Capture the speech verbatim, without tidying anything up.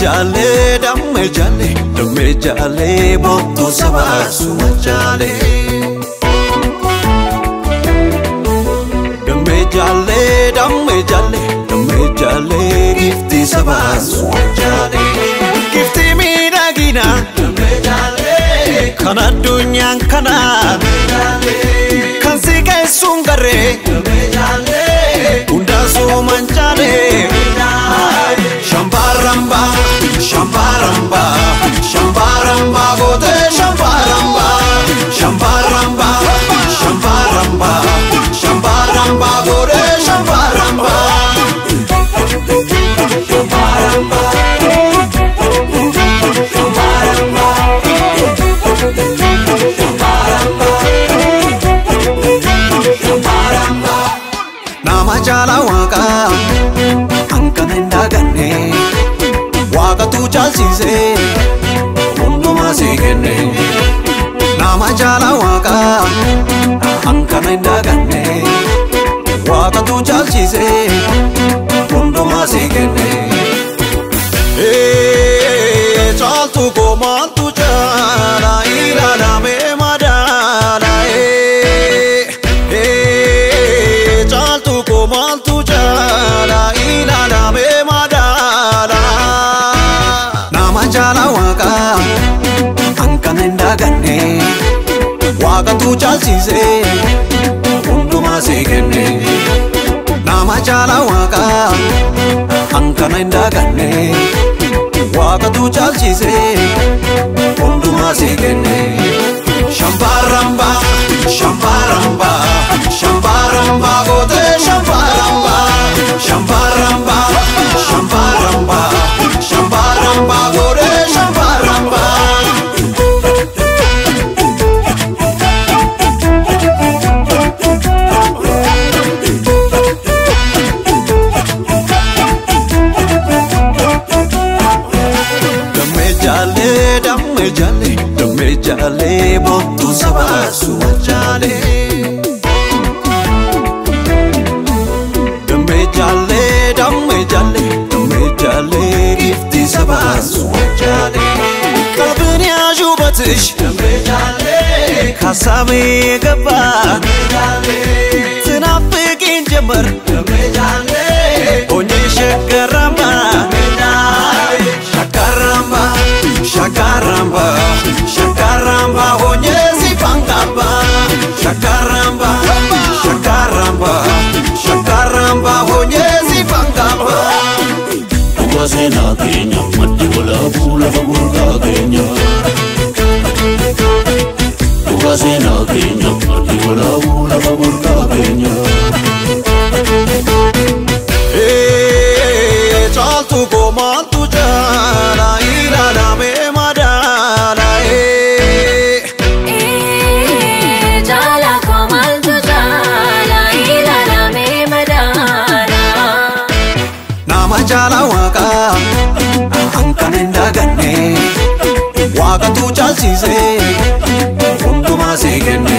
jale, damme jale, damme jale, bottu sabasu jale. Damme jale, damme jale, damme jale, gifti sabasu jale. Gifti mina gina, damme jale, kana dunya kana, damme jale, kan sike sungare, damme jale, unda so manjale. Shambaramba, Shambaramba, Shambaramba, gote Shambaramba, Shambaramba, Shambaramba, Shambaramba, gote Shambaramba, Shambaramba, Shambaramba, Shambaramba, nama jala waka. Waka tu chalchise, unduma sikene. Nama jala waka, ankana indagane. Waka tu chalchise, unduma sikene. Eh, chal tu ko mal tu chala, ira na me madala. Eh, eh, chal tu ko mal tu chala, ira na me madala. Jala waka, ankana indagane. Waka tu chalchise, unduma sikene. Nama jala waka, ankana indagane. Waka tu chalchise, unduma sikene. Shambaramba, Shambaramba, Shambaramba, gote Shambaramba, Shambaramba, Shambaramba, Shambaramba, gote Shambaramba. Damme jale, damme jale, damme jale, bottu sabasu jale. Damme jale, damme jale, damme jale, gifti sabasu jale. Kalbini ajubatish, damme jale, kasami gaba, damme jale. Tinafikin jamar, damme jale, onye shakaramba, damme jale. Shakaramba, shakaramba, shakaramba, onye zipangaba. Shakaramba, shakaramba, shakaramba, onye zipangaba. Sena Kenya, mati bola pula fagurka Kenya. Tuga sena Kenya, mati bola pula fagurka Kenya. Eh, chal tu ko mal tu jala, ira na me madala. Eh, eh, jala ko mal tu jala, ira na me madala. Nama jala waka, ankana indagane. Waka tu chalchise, unduma sikene.